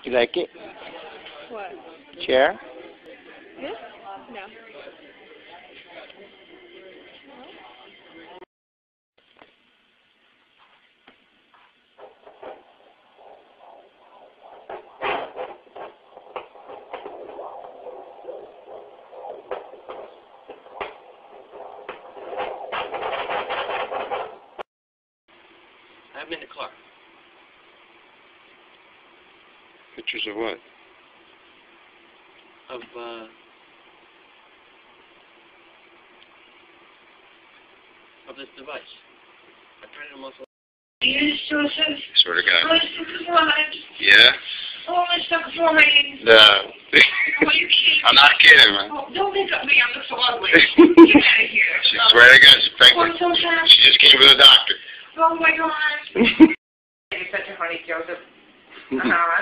You like it? What? Chair? This? No. I'm in the car. Pictures of what? Of this device. I printed them off. Yes, Joseph. Swear to God. Oh, it's alive. Yeah? Oh, it's stuck flying. No. Oh, you kidding? I'm not kidding, man. Oh, don't look at me. I'm so ugly. Get out of here. She swear to God, she's Oh, pregnant. I'm so sad. She just came with a doctor. Oh, my God. You're such a funny Joseph. Oh.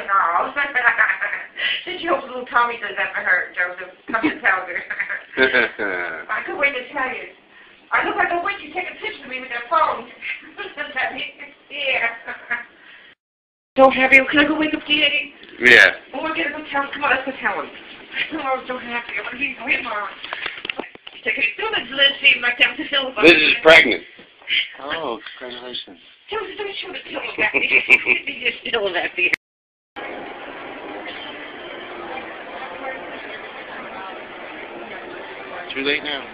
Did you hope little Tommy does that for her, Joseph? Come and tell her. I could wait to tell you. I look like a witch. You take a picture of me with that phone. Yeah. So happy. Can I go wake up Daddy? Yeah. Oh, we're going to go tell him. Come on, let's go tell him. Oh, I'm so happy. I'm going to go in, Mom. Take it. Don't let Liz see him like that with the silver. Liz is pregnant. Oh, congratulations. Don't show the pillow back there. Just pillow back there. Too late now.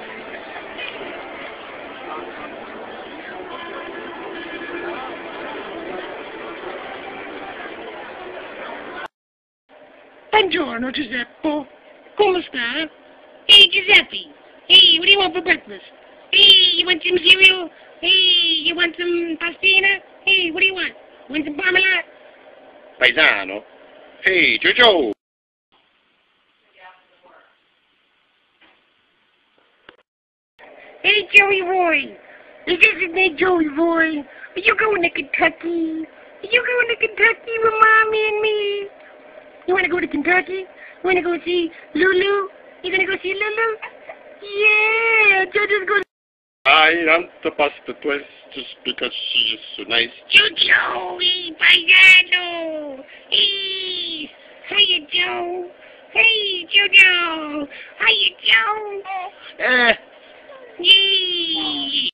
Buongiorno, Giuseppe. Come sta? Hey, Giuseppe. Hey, what do you want for breakfast? Hey, you want some cereal? Hey, you want some pastina? Hey, what do you want? Want some marmalade? Paisano. Hey, Jojo. Hey, Joey Roy. Is this his name, Joey Roy? Are you going to Kentucky? Are you going to Kentucky with Mommy and me? You want to go to Kentucky? You want to go see Lulu? You going to go see Lulu? Yeah, Jojo's going to... I am the pasta just because she is so nice. Jojo, hey, paisano. Hey, hiya, Joe. Hey, Jojo. Hiya, Joe. Yee.